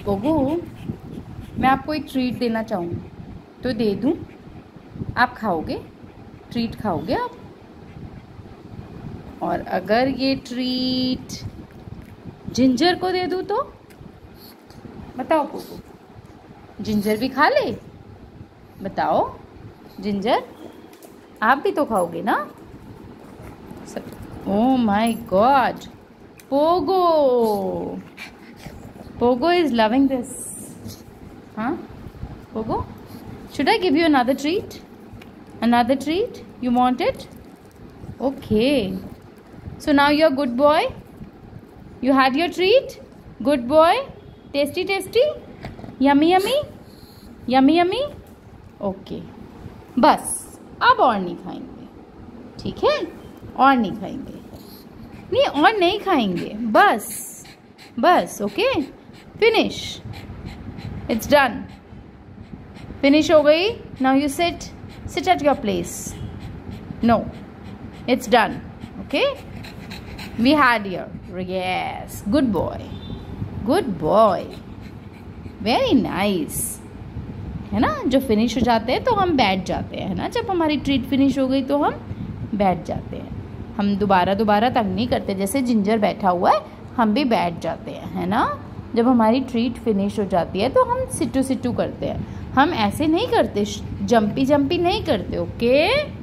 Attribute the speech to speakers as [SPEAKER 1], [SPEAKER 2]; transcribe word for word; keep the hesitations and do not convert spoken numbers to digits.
[SPEAKER 1] Pogo, मैं आपको एक ट्रीट देना चाहूँगी तो दे दूँ? आप खाओगे? ट्रीट खाओगे आप? और अगर ये ट्रीट जिंजर को दे दूँ तो? बताओ पोगो, जिंजर भी खा ले? बताओ, जिंजर आप भी तो खाओगे ना? Oh my god, Pogo, Pogo is loving this. Huh? Pogo, should I give you another treat? Another treat? You want it? Okay. So now you're a good boy? You had your treat? Good boy? Tasty, tasty? Yummy, yummy? Yummy, yummy? Okay. बस अब और नहीं खाएंगे, ठीक है? और नहीं खाएंगे, नहीं और नहीं खाएंगे, बस बस okay, finish, it's done, finish हो गई. Now you sit sit at your place. No, it's done. Okay, we had your, yes, good boy, good boy, very nice. है ना, जब फिनिश हो जाते हैं तो हम बैठ जाते हैं, है ना. जब हमारी ट्रीट फिनिश हो गई तो हम बैठ जाते हैं. हम दोबारा दोबारा तंग नहीं करते. जैसे जिंजर बैठा हुआ है, हम भी बैठ जाते हैं, है ना. जब हमारी ट्रीट फिनिश हो जाती है तो हम सिट्टू सिट्टू करते हैं. हम ऐसे नहीं करते, जंपी जंपी नहीं करते. ओके.